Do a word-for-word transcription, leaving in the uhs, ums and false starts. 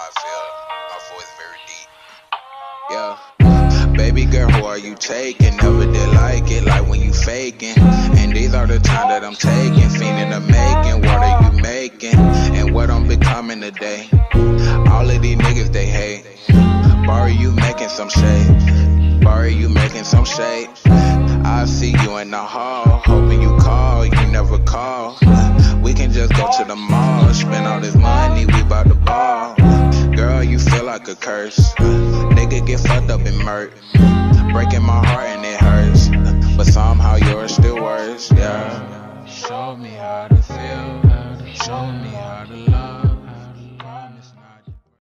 how I feel. My voice very deep. Yeah. Baby girl, who are you taking? Never did like it, like when you faking. And these are the times that I'm taking. Fiending to making, what are you making? And what I'm becoming today. All of these niggas, they hate. Barry, you making some shade. Barry, you making some shade. I see you in the hall, hoping you call, you never call. We can just go to the mall, spend all this money, we bout to ball. Girl, you feel like a curse. Nigga get fucked up and murked. Breaking my heart and it hurts, but somehow yours still worse, yeah. Show me how to feel, show me how to live.